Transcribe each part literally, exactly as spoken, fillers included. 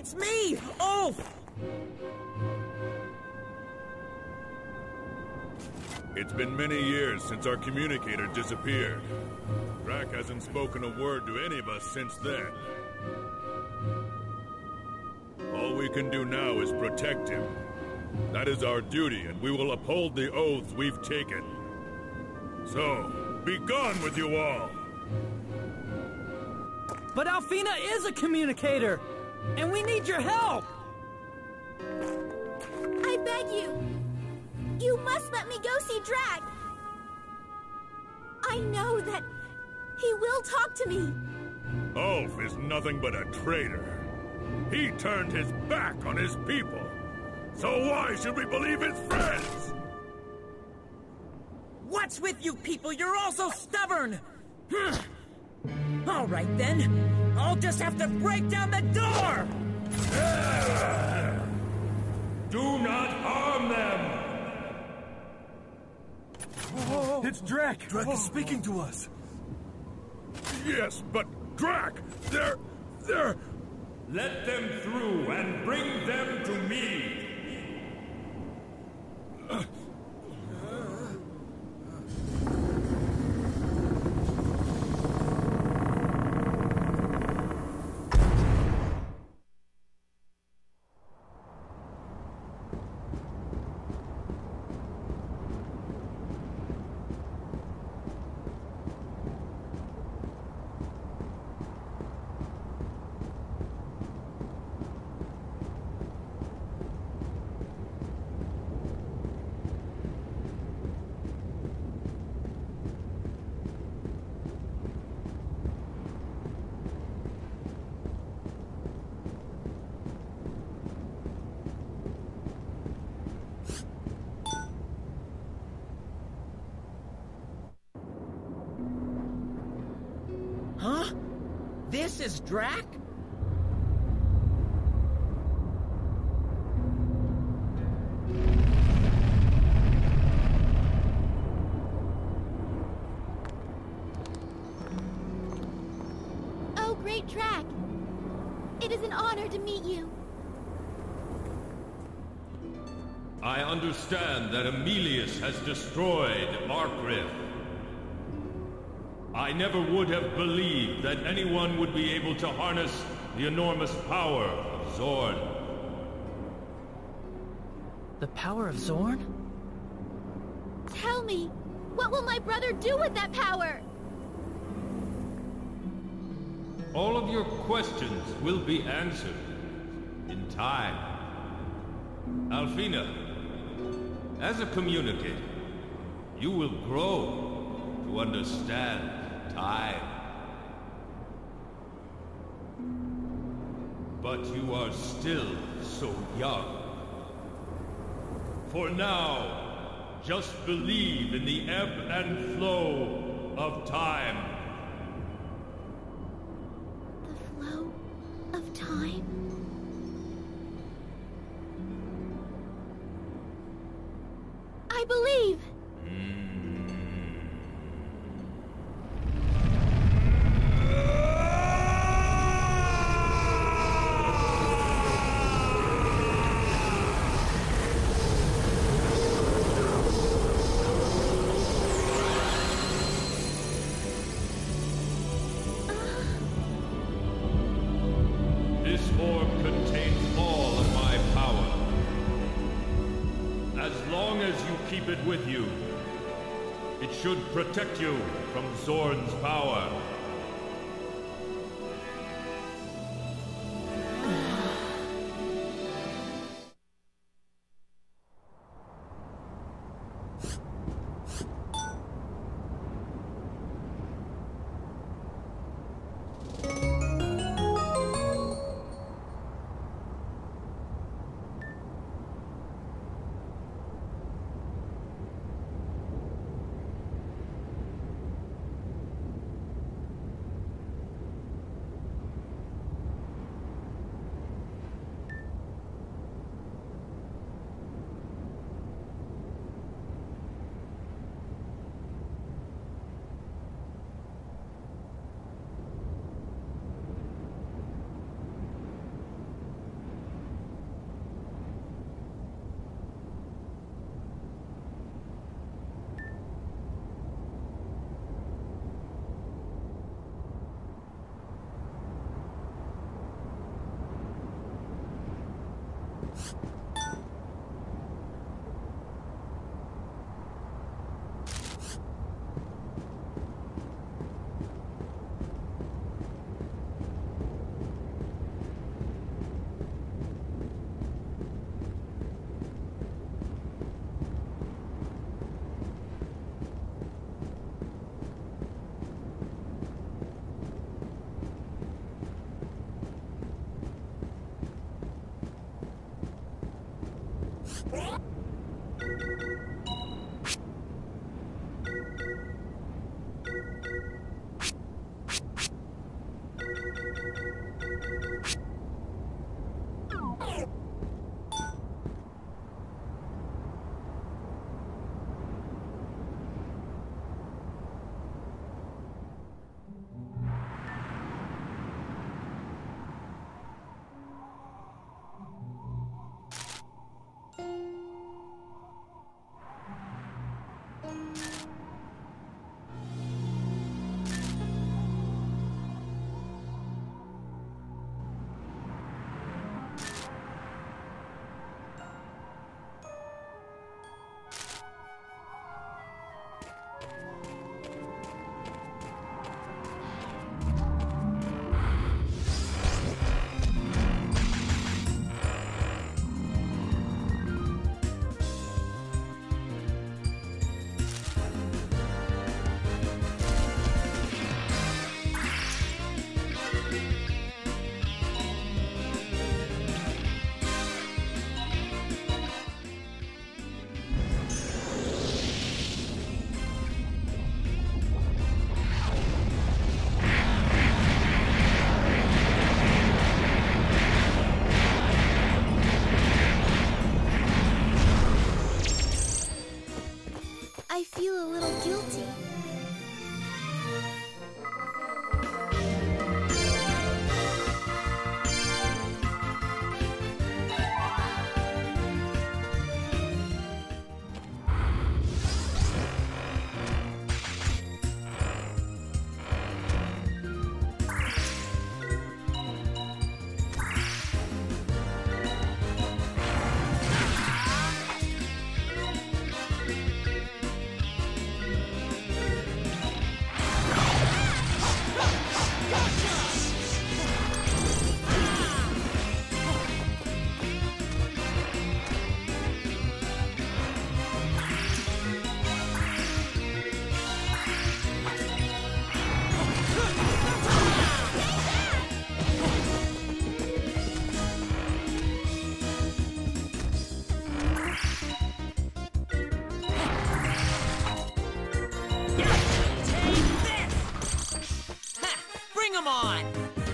It's me, Ulf! It's been many years since our communicator disappeared. Drac hasn't spoken a word to any of us since then. All we can do now is protect him. That is our duty, and we will uphold the oaths we've taken. So, be gone with you all! But Alfina is a communicator, and we need your help! I beg you! You must let me go see Drac! I know that he will talk to me! Ulf is nothing but a traitor. He turned his back on his people. So why should we believe his friends? What's with you people? You're all so stubborn! All right then. I'll just have to break down the door! Do not harm them! It's Drac! Drac is speaking to us! Yes, but Drac! They're... they're... Let them through and bring them to me! Huh? This is Drac? Oh, great Drac! It is an honor to meet you. I understand that Emilius has destroyed Arcriff. I never would have believed that anyone would be able to harness the enormous power of Zorn. The power of Zorn? Tell me, what will my brother do with that power? All of your questions will be answered in time. Alfina, as a communicator, you will grow to understand time. But you are still so young. For now, just believe in the ebb and flow of time. The flow of time? I believe! With you. It should protect you from Zorn's power. I feel a little guilty. Come on!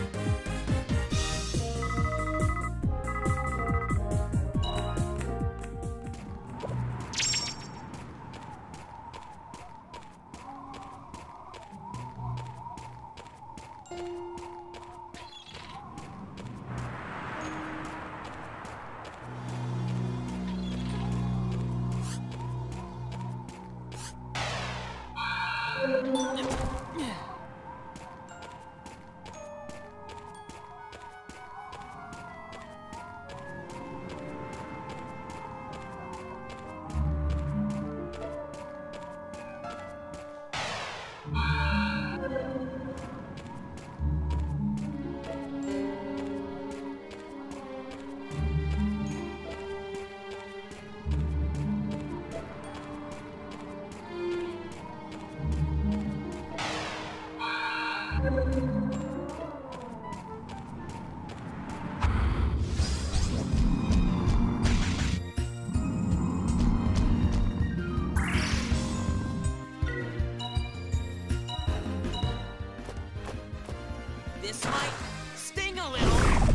This might sting a little.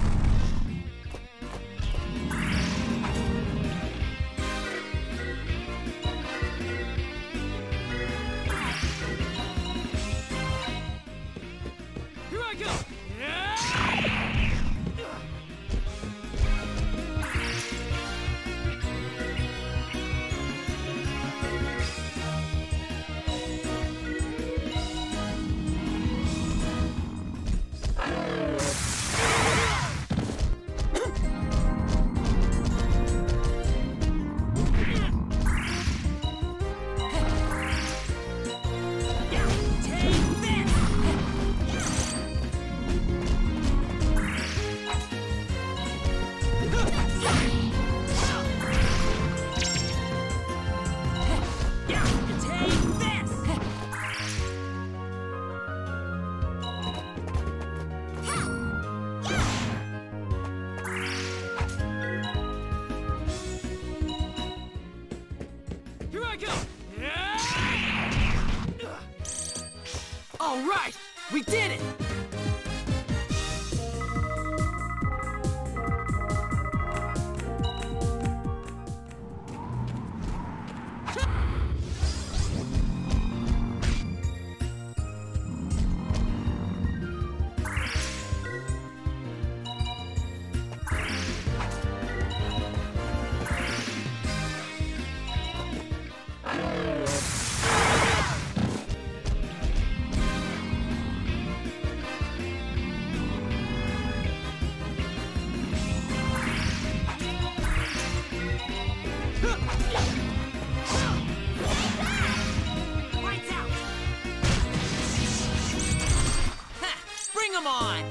Here I go! Yeah! All right! We did it! Lights out! Ha! Bring 'em on!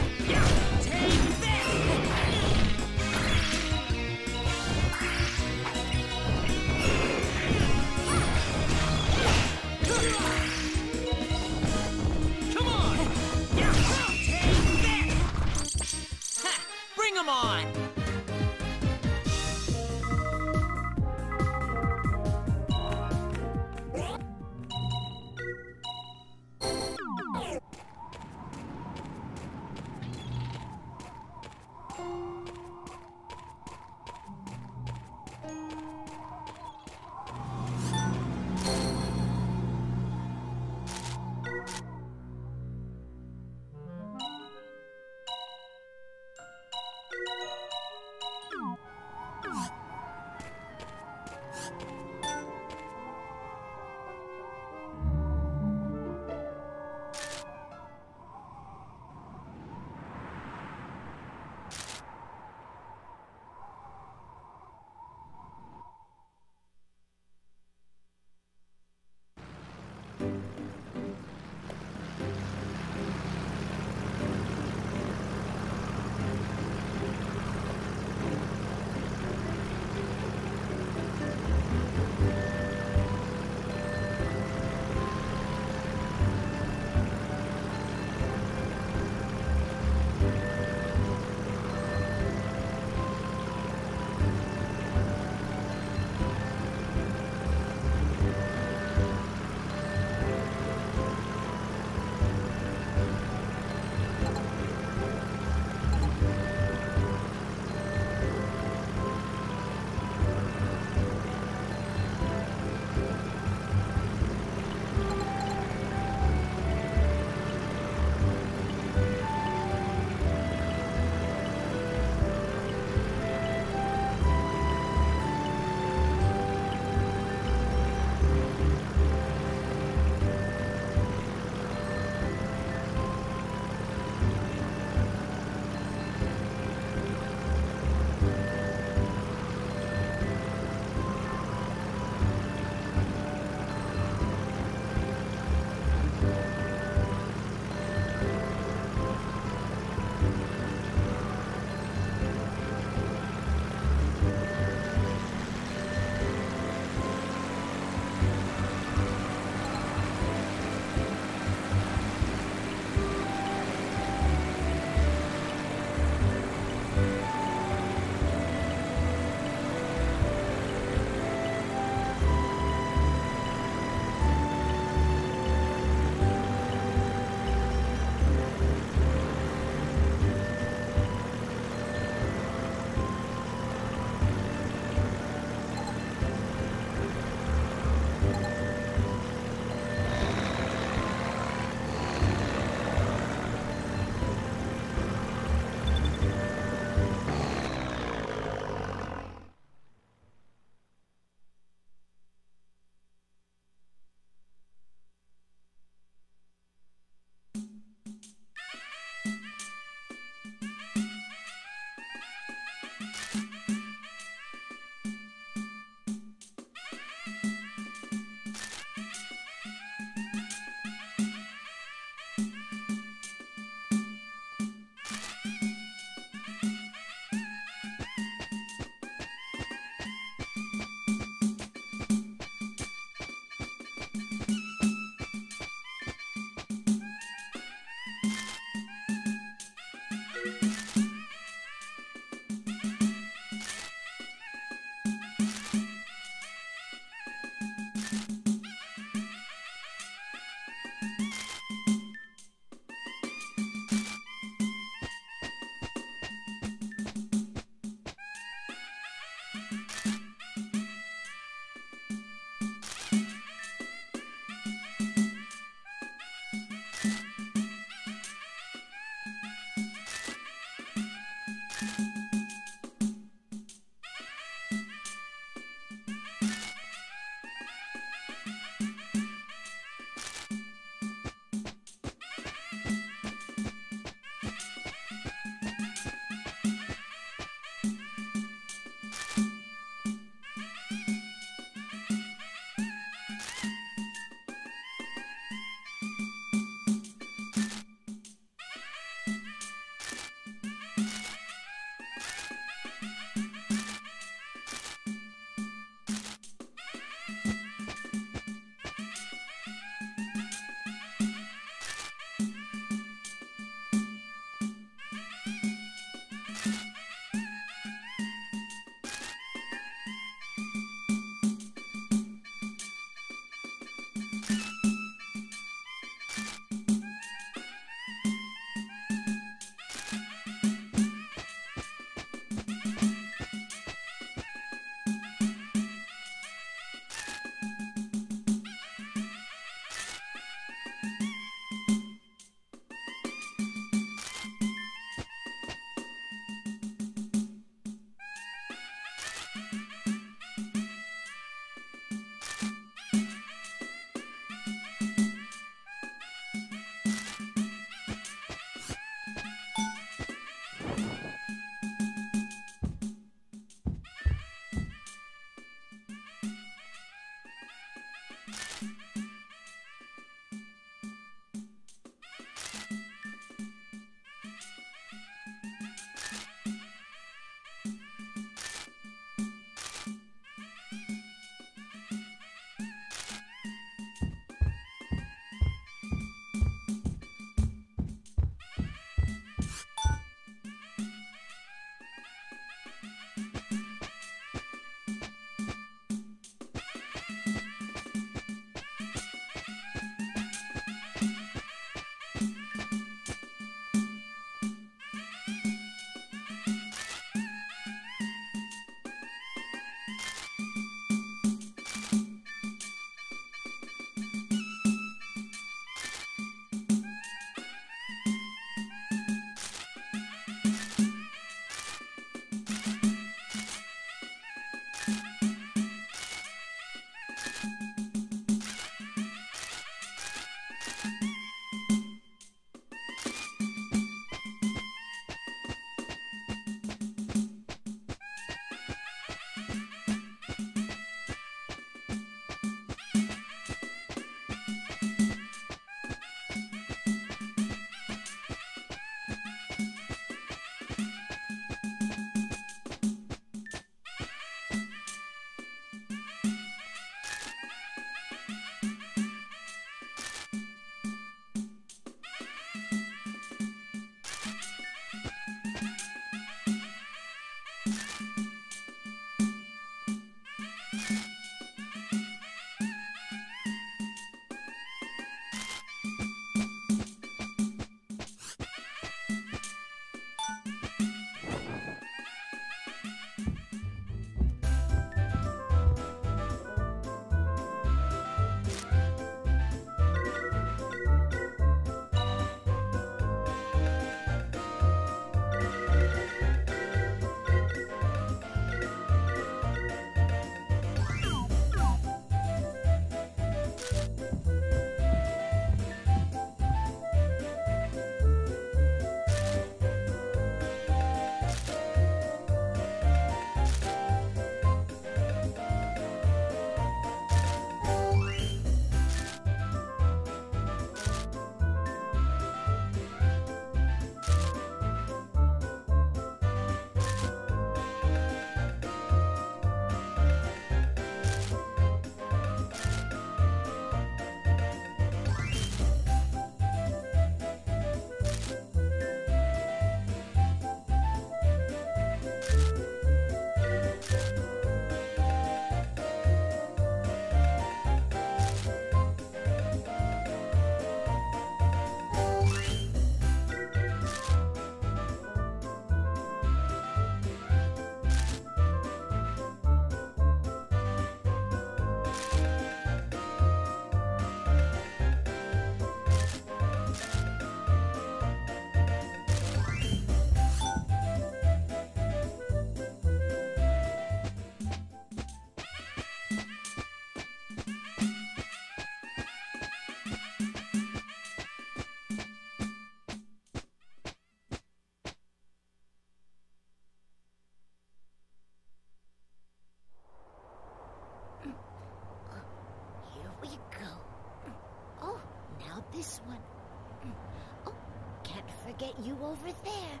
this one. Oh, can't forget you over there.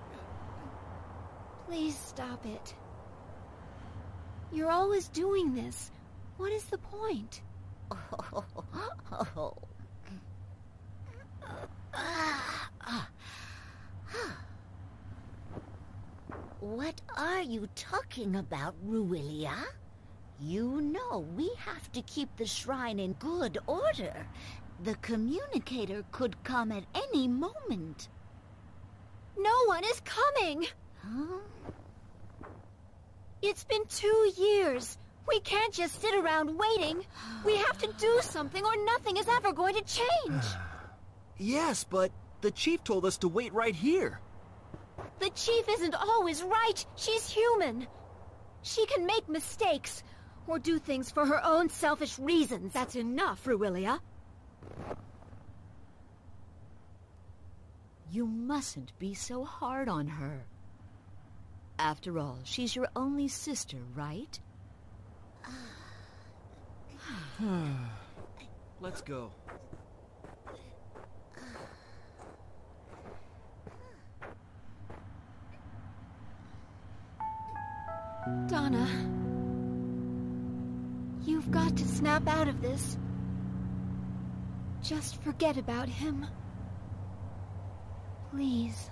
Please stop it. You're always doing this. What is the point? Oh, oh. What are you talking about, Ruilia? You know we have to keep the shrine in good order. The communicator could come at any moment. No one is coming! Huh? It's been two years. We can't just sit around waiting. We have to do something or nothing is ever going to change. Yes, but the chief told us to wait right here. The chief isn't always right. She's human. She can make mistakes or do things for her own selfish reasons. That's enough, Ruilia. You mustn't be so hard on her. After all, she's your only sister, right? Let's go. Donna, you've got to snap out of this. Just forget about him. Please.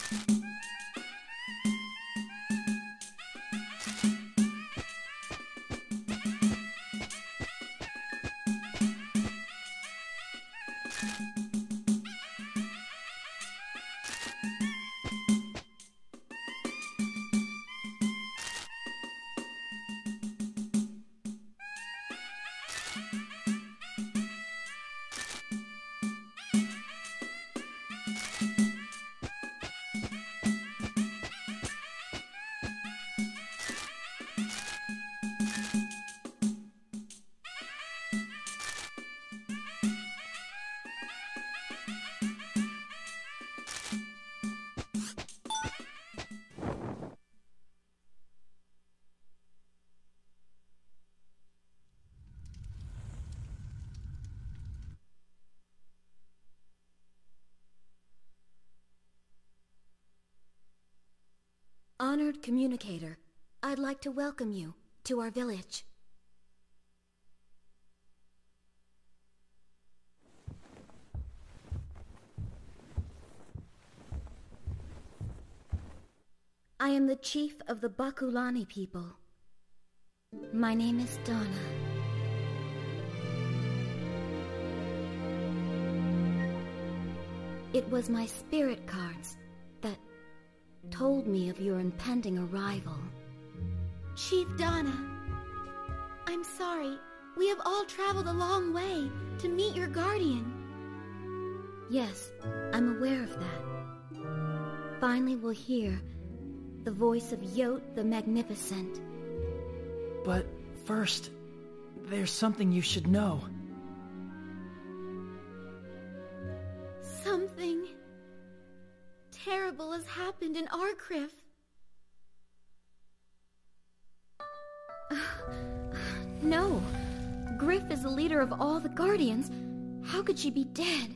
Honored communicator, I'd like to welcome you to our village. I am the chief of the Bakulani people. My name is Donna. It was my spirit cards that told me of your impending arrival. Chief Donna, I'm sorry. We have all traveled a long way to meet your guardian. Yes, I'm aware of that. Finally we'll hear the voice of Yote the Magnificent. But first, there's something you should know. Something terrible has happened in Arcriff. No. Griff is the leader of all the Guardians. How could she be dead?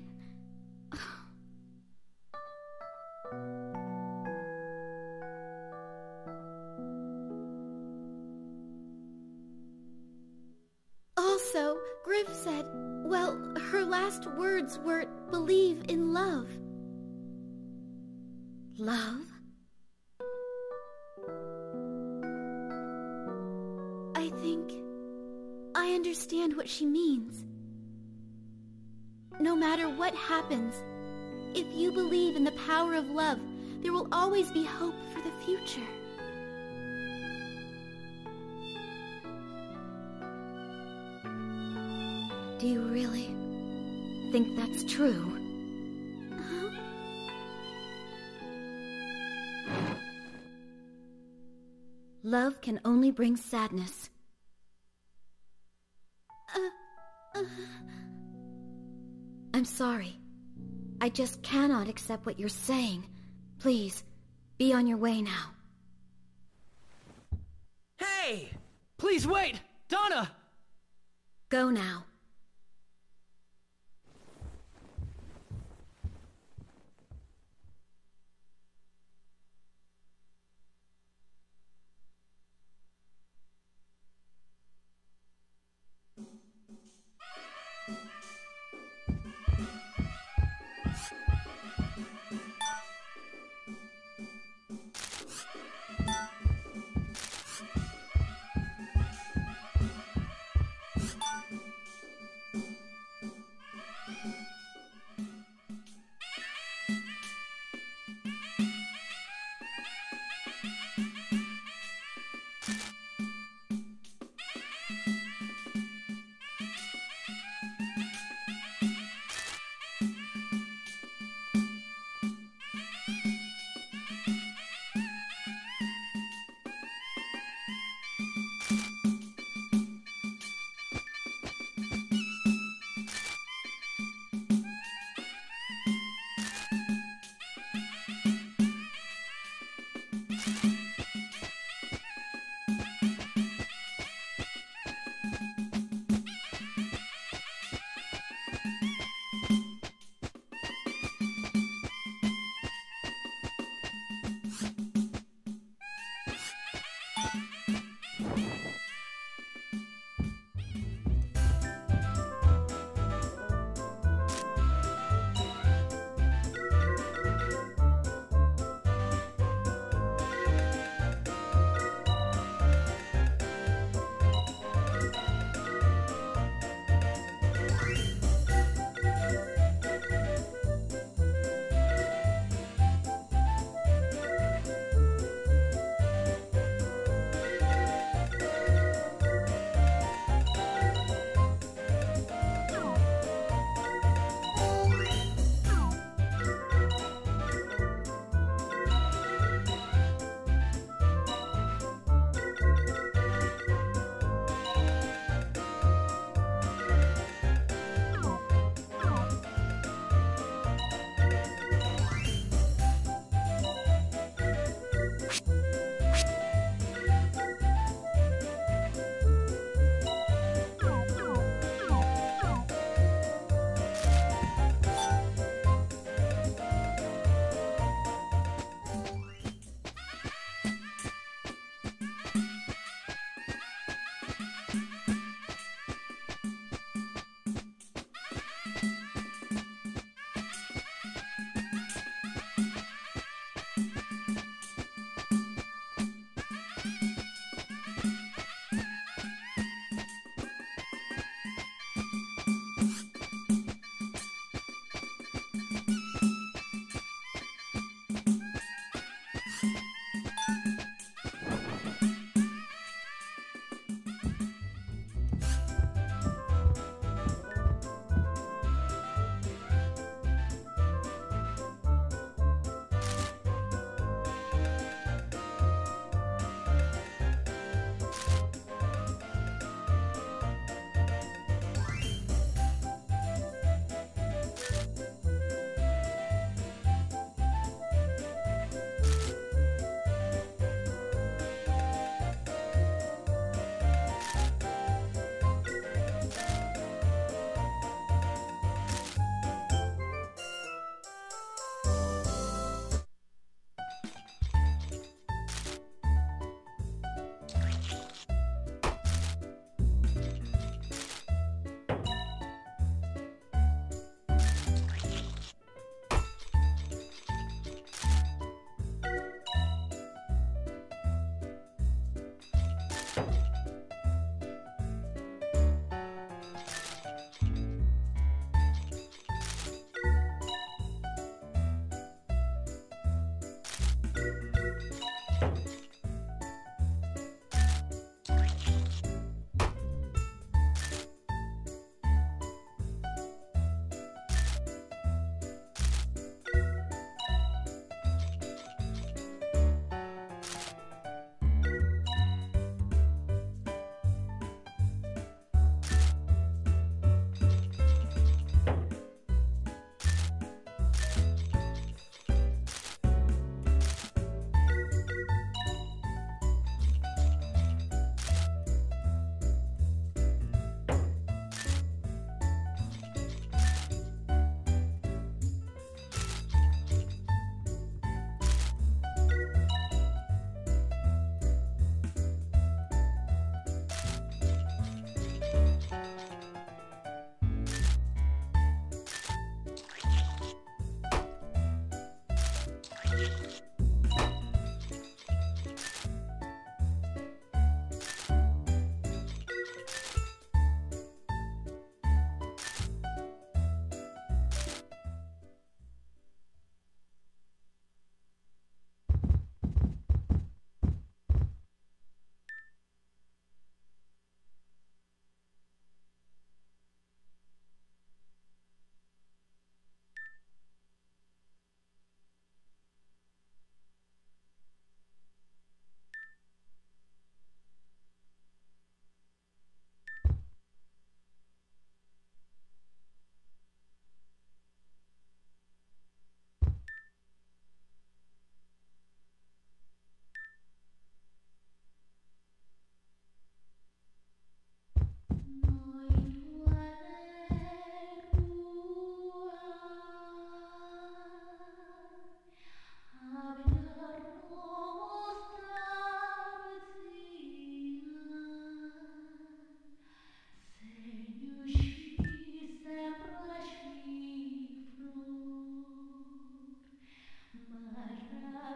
Also, Griff said, well, her last words were, believe in love. Love? I think I understand what she means. No matter what happens, if you believe in the power of love, there will always be hope for the future. Do you really think that's true? Huh? Love can only bring sadness. Uh, uh... I'm sorry. I just cannot accept what you're saying. Please, be on your way now. Hey! Please wait! Donna! Go now.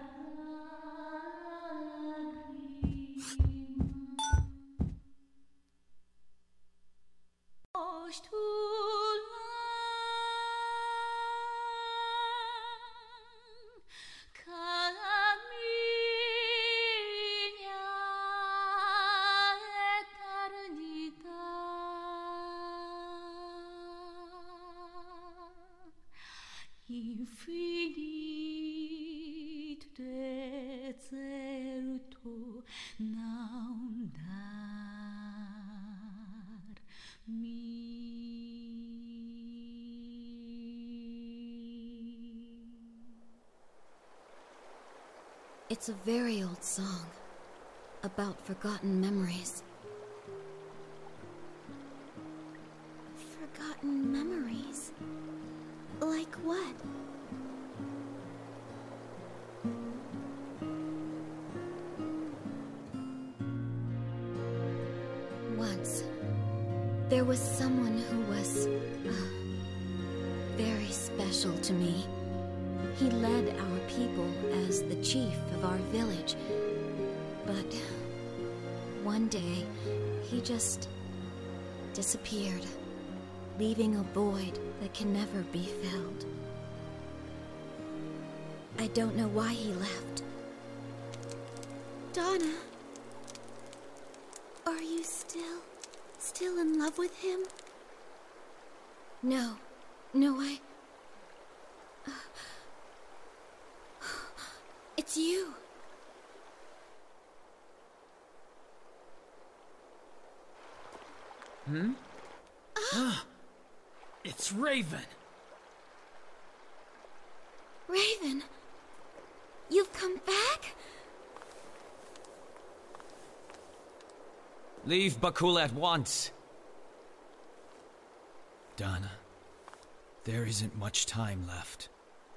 Infinito deserto não dar-me. It's a very old song about forgotten memories. Forgotten memories? Like what? Once, there was someone who was uh, very special to me. He led our people as the chief of our village. But one day, he just disappeared, leaving a void that can never be filled. I don't know why he left. Donna, are you still, still in love with him? No, no, I... Uh, it's you. Hmm? Ah! It's Raven! Raven! You've come back? Leave Bakula at once. Donna, there isn't much time left.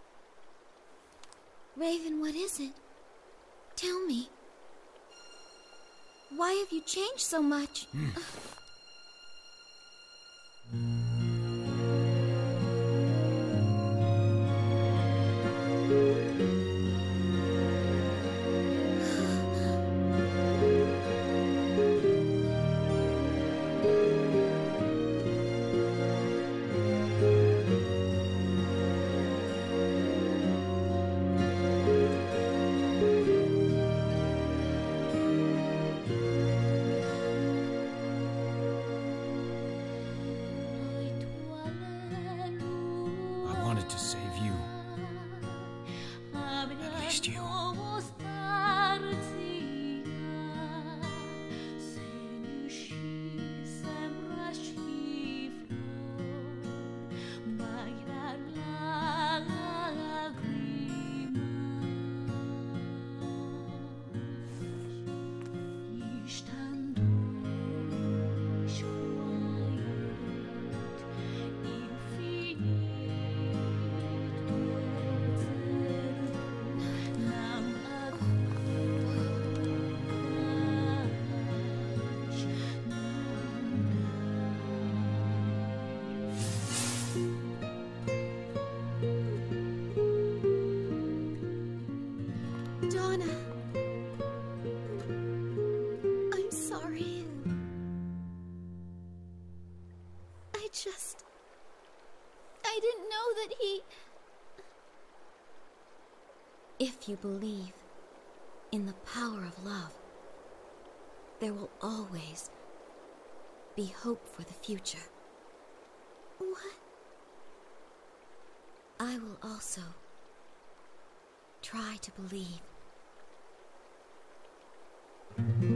Raven, what is it? Tell me. Why have you changed so much? Mm. To save you. At least you. just... I didn't know that he... If you believe in the power of love, there will always be hope for the future. What? I will also try to believe.